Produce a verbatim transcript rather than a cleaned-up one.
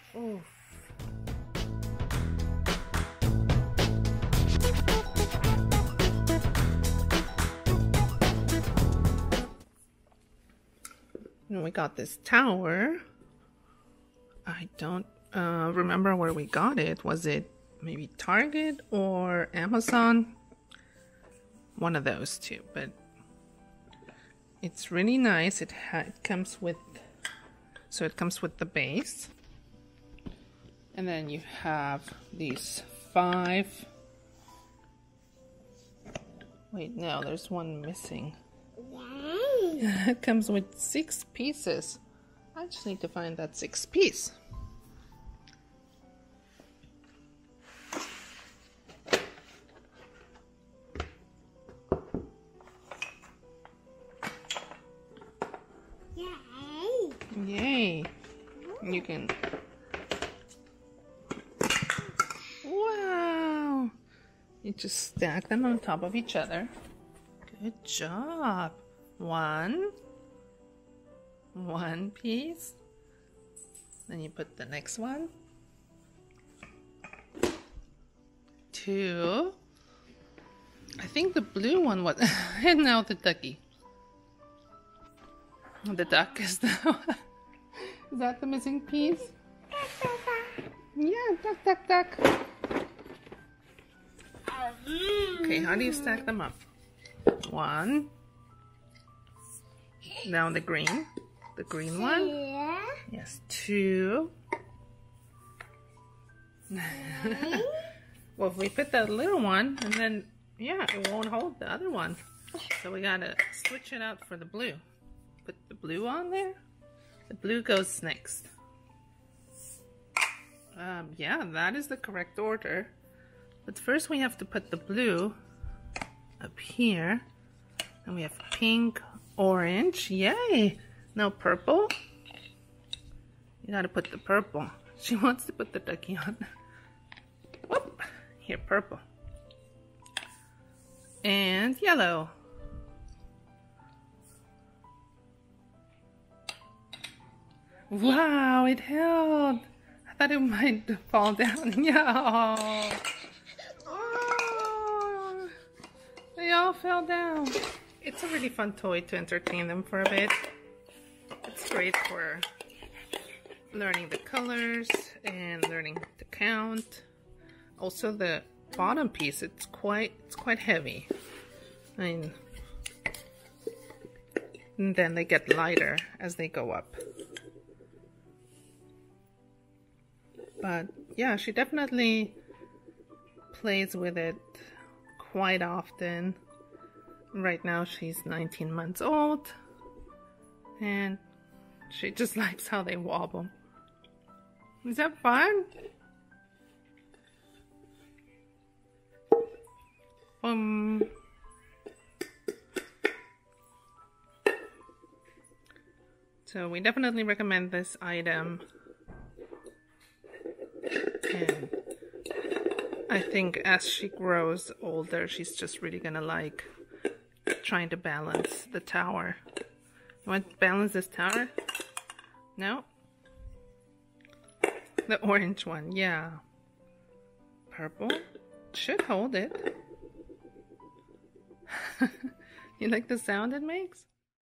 Oof. And we got this tower. I don't uh, remember where we got it. Was it maybe Target or Amazon? One of those two, but it's really nice. It, ha it comes with, so it comes with the base. And then you have these five, wait, no, there's one missing. It comes with six pieces. I just need to find that sixth piece. Yay! Yay! You can. Wow! You just stack them on top of each other. Good job. One. One piece. Then you put the next one. Two. I think the blue one was. And now the ducky. The duck is the. Is that the missing piece? Yeah, duck, duck, duck. Okay, how do you stack them up? One. Now the green. The green one. Yes, two. Well, if we put that little one, and then, yeah, it won't hold the other one. So we gotta switch it out for the blue. Put the blue on there. The blue goes next. Um, yeah, that is the correct order. But first we have to put the blue up here. And we have pink, orange. Yay! Now purple. You gotta put the purple. She wants to put the ducky on. Whoop! Here, purple. And yellow. Wow, it held. I thought it might fall down. Yeah. Oh, they all fell down. It's a really fun toy to entertain them for a bit. It's great for learning the colors and learning to count. Also, the bottom piece, it's quite it's quite heavy. I mean, and then they get lighter as they go up. But yeah, she definitely plays with it quite often. Right now she's nineteen months old and she just likes how they wobble. Is that fun? Um So we definitely recommend this item. And I think as she grows older, she's just really gonna like trying to balance the tower. You want to balance this tower? No? The orange one, yeah. Purple? Should hold it. You like the sound it makes?